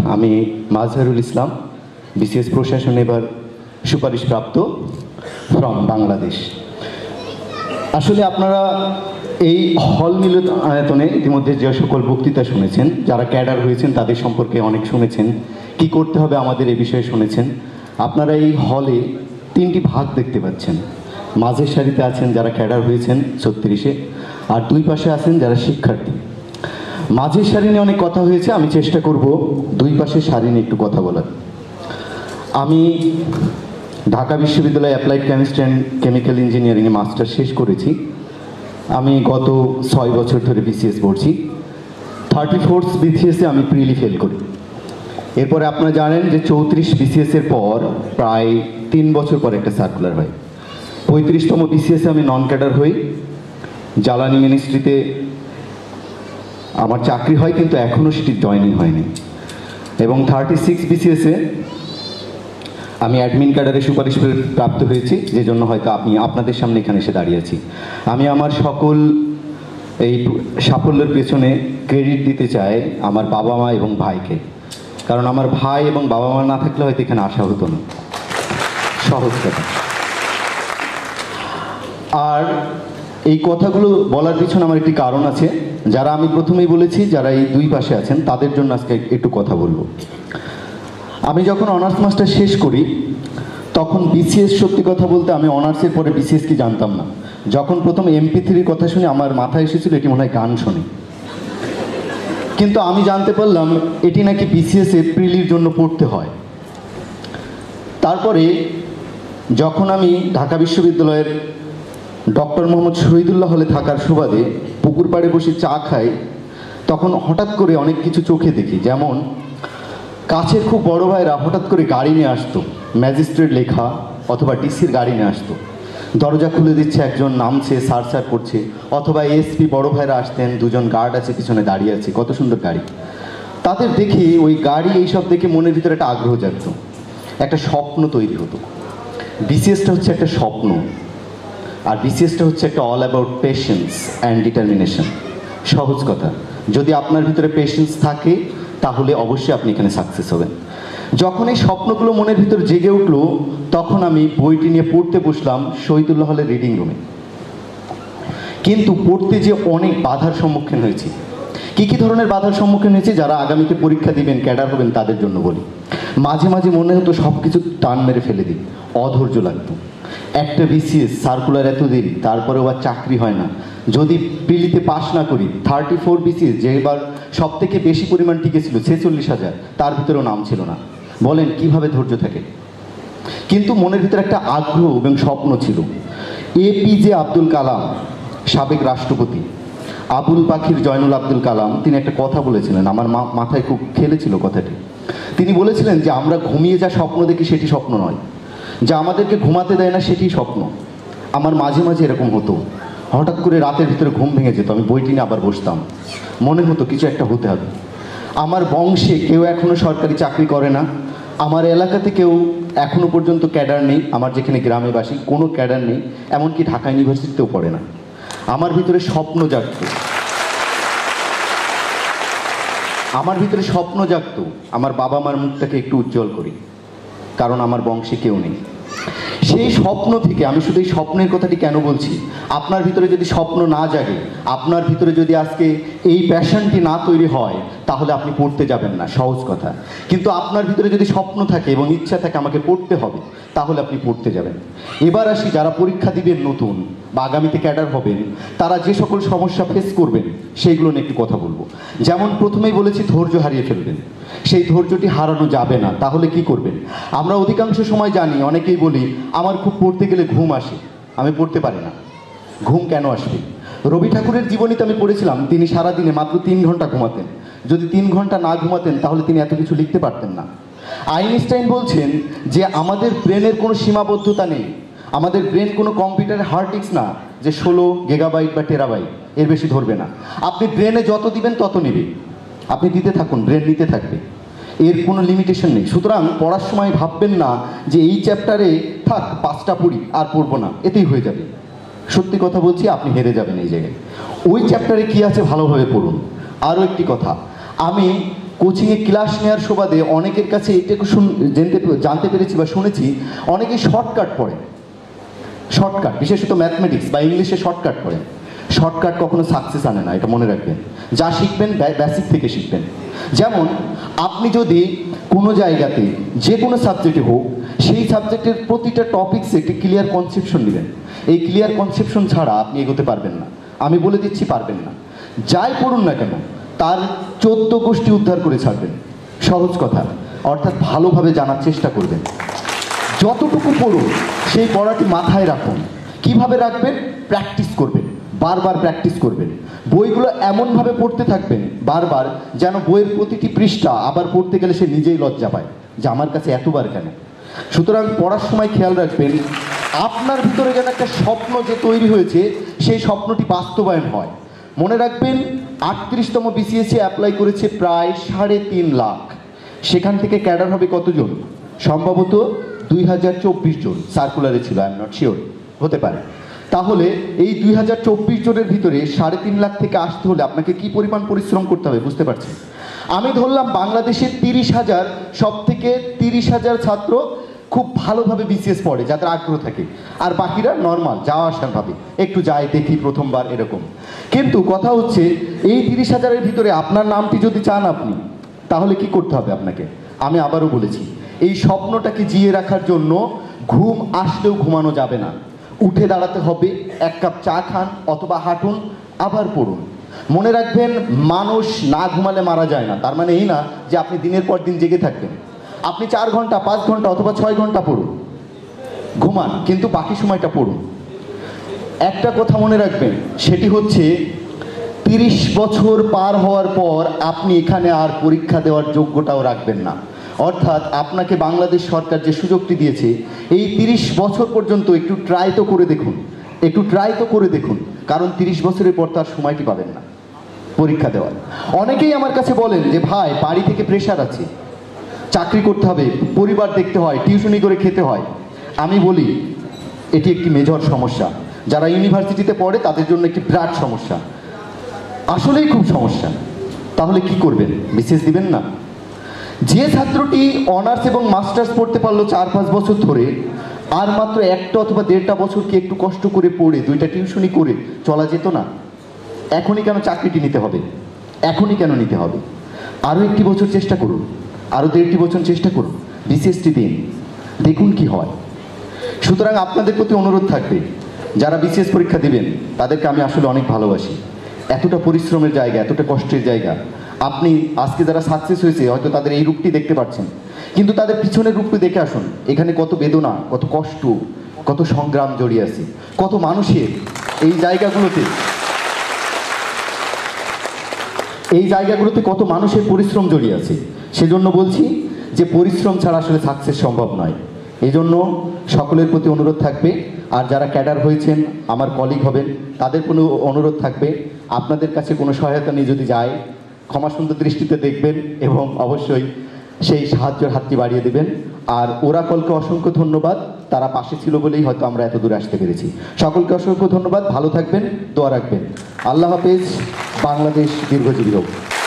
আমি মাজহারুল ইসলাম, বিসিএস প্রশাসন এবার সুপারিশপ্রাপ্ত ফ্রম বাংলাদেশ। আসলে আপনারা এই হল মিলনায়তনে ইতিমধ্যে যে সকল বক্তৃতা শুনেছেন, যারা ক্যাডার হয়েছেন তাদের সম্পর্কে অনেক শুনেছেন, কি করতে হবে আমাদের এই বিষয়ে শুনেছেন। আপনারা এই হলে 3টি ভাগ দেখতে পাচ্ছেন। মাঝের সারিতে আছেন যারা ক্যাডার হয়েছেন 36-এ, আর দুই পাশে আছেন যারা শিক্ষার্থী। মাঝের সারি নিয়ে অনেক কথা হয়েছে, আমি চেষ্টা করব দুই পাশের সারি নিয়ে একটু কথা বলার। আমি ঢাকা বিশ্ববিদ্যালয়ে অ্যাপ্লাইড কেমিস্ট্রি অ্যান্ড কেমিক্যাল ইঞ্জিনিয়ারিংয়ে মাস্টার শেষ করেছি। আমি গত 6 বছর ধরে বিসিএস পড়ছি। 34th বিসিএসে আমি প্রিলি ফেল করি। এরপরে আপনারা জানেন যে 34 বিসিএসের পর প্রায় 3 বছর পর একটা সার্কুলার হয়। 35তম বিসিএসে আমি নন ক্যাডার হই। জ্বালানি মিনিস্ট্রিতে আমার চাকরি হয়, কিন্তু এখনও সেটি জয়েনিং হয়নি। এবং 36 বিসিএসে আমি অ্যাডমিন ক্যাডারে সুপারিশ প্রাপ্ত হয়েছি, যে জন্য হয়তো আমি আপনাদের সামনে এখানে এসে দাঁড়িয়েছি। আমি আমার সকল এই সাফল্যের পেছনে ক্রেডিট দিতে চাই আমার বাবা মা এবং ভাইকে, কারণ আমার ভাই এবং বাবা মা না থাকলে হয়তো এখানে আসা হতো না, সহজ কথা। আর এই কথাগুলো বলার পিছনে আমার একটি কারণ আছে। যারা আমি প্রথমেই বলেছি, যারা এই দুই পাশে আছেন তাদের জন্য আজকে একটু কথা বলবো। আমি যখন অনার্স মাস্টার শেষ করি তখন বিসিএস, সত্যি কথা বলতে আমি অনার্সের পরে বিসিএস কি জানতাম না। যখন প্রথম MP3 কথা শুনে আমার মাথায় এসেছিল এটি মনে হয় গান শুনে, কিন্তু আমি জানতে পারলাম এটি নাকি বিসিএস এপ্রিলের জন্য পড়তে হয়। তারপরে যখন আমি ঢাকা বিশ্ববিদ্যালয়ের ডক্টর মোহাম্মদ শহীদুল্লাহ হলে থাকার সুবাদে পুকুর পাড়ে বসে চা খাই, তখন হঠাৎ করে অনেক কিছু চোখে দেখি। যেমন কাছের খুব বড় ভাইরা হঠাৎ করে গাড়ি নিয়ে আসতো, ম্যাজিস্ট্রেট লেখা অথবা ডিসির গাড়ি নিয়ে আসতো। দরজা খুলে দিচ্ছে, একজন নামছে, সার সার করছে, অথবা এসপি বড় ভাইরা আসতেন, দুজন গার্ড আছে পিছনে দাঁড়িয়ে আছে, কত সুন্দর গাড়ি। তাদের দেখে, ওই গাড়ি এইসব দেখে মনের ভিতরে একটা আগ্রহ জাগত, একটা স্বপ্ন তৈরি হতো। বিসিএসটা হচ্ছে একটা স্বপ্ন, আর বিসিএসটা হচ্ছে একটা all about patience and determination. সহজ কথা, যদি আপনার ভিতরে পেশেন্স থাকে তাহলে অবশ্যই আপনি এখানে সাকসেস হবেন। যখন এই স্বপ্নগুলো মনের ভিতর জেগে উঠলো, তখন আমি বইটি নিয়ে পড়তে বসলাম শহীদুল্লাহ হলের রিডিং রুমে। কিন্তু পড়তে যে অনেক বাধার সম্মুখীন হয়েছি। কী কী ধরনের বাধার সম্মুখীন হয়েছি, যারা আগামীতে পরীক্ষা দিবেন, ক্যাডার হবেন, তাদের জন্য বলি। মাঝে মাঝে মনে হতো সব কিছু টান মেরে ফেলে দিই, অধৈর্য লাগতো। একটা বিসিএস সার্কুলার এত দেরি, তারপরেও আর চাকরি হয় না। যদি প্রিলিতে পাস না করি, 34 বিসিএস যে এবার সব থেকে বেশি পরিমাণ টিকেছিল 46,000, তার ভিতরেও নাম ছিল না। বলেন কিভাবে ধৈর্য থাকে? কিন্তু মনের ভিতরে একটা আগ্রহ এবং স্বপ্ন ছিল। APJ আব্দুল কালাম, সাবেক রাষ্ট্রপতি, আবুল পাখির জয়নুল আব্দুল কালাম, তিনি একটা কথা বলেছিলেন, আমার মাথায় খুব খেলেছিল কথাটি। তিনি বলেছিলেন যে আমরা ঘুমিয়ে যা স্বপ্ন দেখি সেটি স্বপ্ন নয়, যা আমাদেরকে ঘুমাতে দেয় না সেটি স্বপ্ন। আমার মাঝে মাঝে এরকম হতো, হঠাৎ করে রাতের ভিতরে ঘুম ভেঙে যেত, আমি বইটি নিয়ে আবার বসতাম, মনে হতো কিছু একটা হতে হবে। আমার বংশে কেউ এখনও সরকারি চাকরি করে না, আমার এলাকাতে কেউ এখনও পর্যন্ত ক্যাডার নেই, আমার যেখানে গ্রামে বাসি কোনো ক্যাডার নেই, এমনকি ঢাকা ইউনিভার্সিটিতেও পড়ে না। আমার ভিতরে স্বপ্ন জাগত, আমার বাবা মার মুখটাকে একটু উজ্জ্বল করি, কারণ আমার বংশে কেউ নেই। সেই স্বপ্ন থেকে, আমি শুধু এই স্বপ্নের কথাটি কেন বলছি, আপনার ভিতরে যদি স্বপ্ন না জাগে, আপনার ভিতরে যদি আজকে এই প্যাশনটি না তৈরি হয়, তাহলে আপনি পড়তে যাবেন না, সহজ কথা। কিন্তু আপনার ভিতরে যদি স্বপ্ন থাকে এবং ইচ্ছা থাকে আমাকে পড়তে হবে, তাহলে আপনি পড়তে যাবেন। এবার আসি, যারা পরীক্ষা দিবেন নতুন বা আগামীতে ক্যাডার হবেন, তারা যে সকল সমস্যা ফেস করবেন সেইগুলো নিয়ে একটু কথা বলবো। যেমন প্রথমেই বলেছি, ধৈর্য হারিয়ে ফেলবেন। সেই ধৈর্যটি হারানো যাবে না। তাহলে কি করবেন? আমরা অধিকাংশ সময় জানি, অনেকেই বলি আমার খুব পড়তে গেলে ঘুম আসে, আমি পড়তে পারি না। ঘুম কেন আসবে? রবি ঠাকুরের জীবনীতে আমি পড়েছিলাম, তিনি সারাদিনে মাত্র 3 ঘন্টা ঘুমাতেন। যদি 3 ঘন্টা না ঘুমাতেন তাহলে তিনি এত কিছু লিখতে পারতেন না। আইনস্টাইন বলছেন যে আমাদের ব্রেনের কোনো সীমাবদ্ধতা নেই, আমাদের ব্রেন কোনো কম্পিউটারের হার্ড ডিস্ক না যে 16 গিগাবাইট বা টেরাবাইট, এর বেশি ধরবে না। আপনি ব্রেনে যত দিবেন তত নেবে, আপনি দিতে থাকুন, ব্রেন নিতে থাকবে, এর কোনো লিমিটেশন নেই। সুতরাং পড়ার সময় ভাববেন না যে এই চ্যাপ্টারে থাক 5টা পড়ি আর পড়বো না, এতেই হয়ে যাবে। সত্যি কথা বলছি, আপনি হেরে যাবেন এই জায়গায়। ওই চ্যাপ্টারে কি আছে ভালোভাবে পড়ুন। আরও একটি কথা, আমি কোচিংয়ে ক্লাস নেওয়ার সুবাদে অনেকের কাছে এইটুকু জানতে পেরেছি বা শুনেছি, অনেকেই শর্টকাট পড়ে। শর্টকাট, বিশেষত ম্যাথমেটিক্স বা ইংলিশে শর্টকাট পড়ে। শর্টকাট কখনো সাকসেস আনে না, এটা মনে রাখবেন। যা শিখবেন বেসিক থেকে শিখবেন। যেমন আপনি যদি কোনো জায়গাতে যে কোনো সাবজেক্টে হোক, সেই সাবজেক্টের প্রতিটা টপিক্সে একটি ক্লিয়ার কনসেপশন নেবেন। এই ক্লিয়ার কনসেপশন ছাড়া আপনি এগোতে পারবেন না, আমি বলে দিচ্ছি পারবেন না। যাই পড়ুন না কেন তার 14 গোষ্ঠী উদ্ধার করে ছাড়বেন। সহজ কথা, অর্থাৎ ভালোভাবে জানার চেষ্টা করবেন। যতটুকু পড়ুন সেই পড়াটি মাথায় রাখুন। কিভাবে রাখবেন? প্র্যাকটিস করবেন, বারবার প্র্যাকটিস করবেন। বইগুলো এমনভাবে পড়তে থাকবেন বারবার, যেন বইয়ের প্রতিটি পৃষ্ঠা আবার পড়তে গেলে সে নিজেই লজ্জা পায় যে আমার কাছে এতবার কেন। সুতরাং পড়ার সময় খেয়াল রাখবেন আপনার ভিতরে যেন একটা স্বপ্ন যে তৈরি হয়েছে সেই স্বপ্নটি বাস্তবায়ন হয়। মনে রাখবেন 38তম বিসিএসে অ্যাপ্লাই করেছে প্রায় 3.5 লাখ। সেখান থেকে ক্যাডার হবে কতজন? সম্ভবত 2024 জন, সার্কুলারে ছিল, আই এম নট শিওর, হতে পারে। তাহলে এই 2024 জনের ভিতরে 3.5 লাখ থেকে আসতে হলে আপনাকে কি পরিমাণ পরিশ্রম করতে হবে বুঝতে পারছেন? আমি ধরলাম বাংলাদেশের 30,000, সব থেকে 30,000 ছাত্র খুব ভালোভাবে বিসিএস পড়ে, যাদের আগ্রহ থাকে, আর বাকিরা নর্মাল যাওয়া আসার ভাবে একটু যায়, দেখি প্রথমবার, এরকম। কিন্তু কথা হচ্ছে এই 30,000-এর ভিতরে আপনার নামটি যদি চান আপনি, তাহলে কি করতে হবে আপনাকে? আমি আবারও বলেছি, এই স্বপ্নটাকে জিয়ে রাখার জন্য ঘুম আসলেও ঘুমানো যাবে না। উঠে দাঁড়াতে হবে, 1 কাপ চা খান অথবা হাঁটুন, আবার পড়ুন। মনে রাখবেন মানুষ না ঘুমালে মারা যায় না, তার মানে এই না যে আপনি দিনের পর দিন জেগে থাকবেন। আপনি 4 ঘন্টা, 5 ঘন্টা অথবা 6 ঘন্টা পড়ুন, ঘুমান, কিন্তু বাকি সময়টা পড়ুন। একটা কথা মনে রাখবেন, সেটি হচ্ছে 30 বছর পার হওয়ার পর আপনি এখানে আর পরীক্ষা দেওয়ার যোগ্যতাও রাখবেন না। অর্থাৎ আপনাকে বাংলাদেশ সরকার যে সুযোগটি দিয়েছে, এই 30 বছর পর্যন্ত একটু ট্রাই তো করে দেখুন, একটু ট্রাই তো করে দেখুন, কারণ 30 বছরের পর তার সময়টি পাবেন না পরীক্ষা দেওয়ার। অনেকেই আমার কাছে বলেন যে ভাই বাড়ি থেকে প্রেশার আছে, চাকরি করতে হবে, পরিবার দেখতে হয়, টিউশনি করে খেতে হয়। আমি বলি এটি একটি মেজর সমস্যা। যারা ইউনিভার্সিটিতে পড়ে তাদের জন্য একটি বিরাট সমস্যা, আসলেই খুব সমস্যা। তাহলে কি করবেন? বিসিএস দিবেন না? যে ছাত্রটি অনার্স এবং মাস্টার্স পড়তে পারলো 4-5 বছর ধরে, আর মাত্র 1টা অথবা 1.5টা বছর কি একটু কষ্ট করে পড়ে 2টা টিউশনি করে চলা যেত না? এখনই কেন চাকরিটি নিতে হবে? এখনই কেন নিতে হবে? আরও 1টি বছর চেষ্টা করুন, আরও 1.5টি বছর চেষ্টা করুন, বিসিএসটি দিন, দেখুন কি হয়। সুতরাং আপনাদের প্রতি অনুরোধ থাকবে, যারা বিসিএস পরীক্ষা দিবেন তাদেরকে আমি আসলে অনেক ভালোবাসি। এতটা পরিশ্রমের জায়গা, এতটা কষ্টের জায়গা। আপনি আজকে যারা সাকসেস হয়েছে হয়তো তাদের এই রূপটি দেখতে পাচ্ছেন, কিন্তু তাদের পিছনের রূপটি দেখে আসুন। এখানে কত বেদনা, কত কষ্ট, কত সংগ্রাম জড়িয়ে আছে, কত মানুষের এই জায়গাগুলোতে কত মানুষের পরিশ্রম জড়িয়ে আছে। সেজন্য বলছি যে পরিশ্রম ছাড়া আসলে সাকসেস সম্ভব নয়। এই জন্য সকলের প্রতি অনুরোধ থাকবে, আর যারা ক্যাডার হয়েছেন, আমার কলিগ হবেন, তাদের কোনো অনুরোধ থাকবে, আপনাদের কাছে কোনো সহায়তা নিয়ে যদি যায় ক্ষমা সুন্দর দৃষ্টিতে দেখবেন এবং অবশ্যই সেই সাহায্যের হাতটি বাড়িয়ে দেবেন। আর ওরাকলকে অসংখ্য ধন্যবাদ, তারা পাশে ছিল বলেই হয়তো আমরা এত দূরে আসতে পেরেছি। সকলকে অসংখ্য ধন্যবাদ, ভালো থাকবেন, দোয়া রাখবেন। আল্লাহ হাফেজ, বাংলাদেশ দীর্ঘজীবী হোক।